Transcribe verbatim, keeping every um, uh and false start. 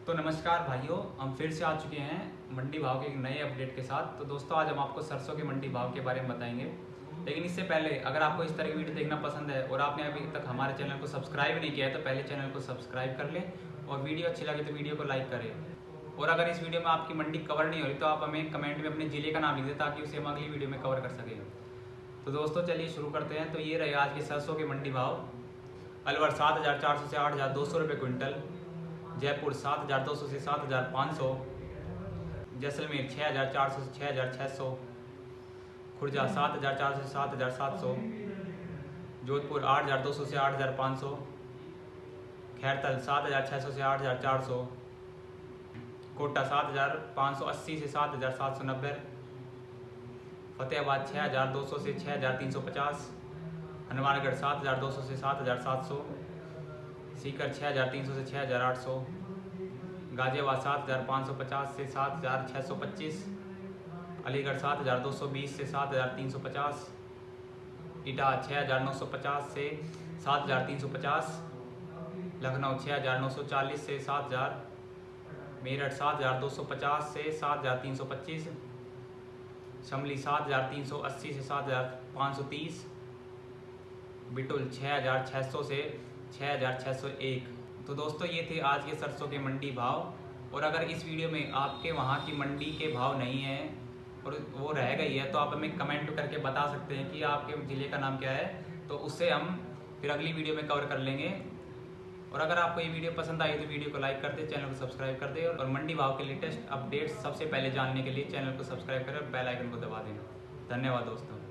तो नमस्कार भाइयों, हम फिर से आ चुके हैं मंडी भाव के एक नए अपडेट के साथ। तो दोस्तों आज हम आपको सरसों के मंडी भाव के बारे में बताएंगे। लेकिन इससे पहले अगर आपको इस तरह की वीडियो देखना पसंद है और आपने अभी तक हमारे चैनल को सब्सक्राइब नहीं किया है तो पहले चैनल को सब्सक्राइब कर लें और वीडियो अच्छी लगे तो वीडियो को लाइक करें। और अगर इस वीडियो में आपकी मंडी कवर नहीं हो रही तो आप हमें कमेंट में अपने ज़िले का नाम लिख दें ताकि उसे हम अगली वीडियो में कवर कर सकें। तो दोस्तों चलिए शुरू करते हैं। तो ये रहे आज के सरसों के मंडी भाव। अलवर सात हज़ार चार सौ से आठ हज़ार दो सौ रुपये क्विंटल, जयपुर सात हज़ार दो सौ से सात हज़ार पाँच सौ, जैसलमेर छः हज़ार चार सौ से छः हज़ार छः सौ, खुर्जा सात हज़ार चार सौ से सात हज़ार सात सौ, जोधपुर आठ हज़ार दो सौ से आठ हज़ार पाँच सौ, खैरतल सात हज़ार छः सौ से आठ हज़ार चार सौ, कोटा सात हज़ार पाँच सौ अस्सी से सात हज़ार सात सौ नब्बे, फतेहाबाद छः हज़ार दो सौ से छः हज़ार तीन सौ पचास, हनुमानगढ़ सात हज़ार दो सौ से सात हज़ार सात सौ, सीकर छः हज़ार तीन सौ से छः हज़ार आठ सौ, गाजियाबाद सात हज़ार पाँच सौ पचास से सात हज़ार छः सौ पच्चीस, अलीगढ़ सात हज़ार दो सौ बीस से सात हज़ार तीन सौ पचास, इटा छः हज़ार नौ सौ पचास से सात हज़ार तीन सौ पचास, लखनऊ छः हज़ार नौ सौ चालीस से सात हज़ार, मेरठ सात हज़ार दो सौ पचास से सात हज़ार तीन सौ पच्चीस, शामली सात हज़ार तीन सौ अस्सी से सात हज़ार पाँच सौ तीस, बिटुल छः हज़ार छः सौ से छः हज़ार छः सौ एक। तो दोस्तों ये थे आज के सरसों के मंडी भाव। और अगर इस वीडियो में आपके वहाँ की मंडी के भाव नहीं है और वो रह गई है तो आप हमें कमेंट करके बता सकते हैं कि आपके ज़िले का नाम क्या है, तो उससे हम फिर अगली वीडियो में कवर कर लेंगे। और अगर आपको ये वीडियो पसंद आई तो वीडियो को लाइक कर दें, चैनल को सब्सक्राइब कर दें और मंडी भाव के लेटेस्ट अपडेट्स सबसे पहले जानने के लिए चैनल को सब्सक्राइब करें और बेल आइकन को दबा दें। धन्यवाद दोस्तों।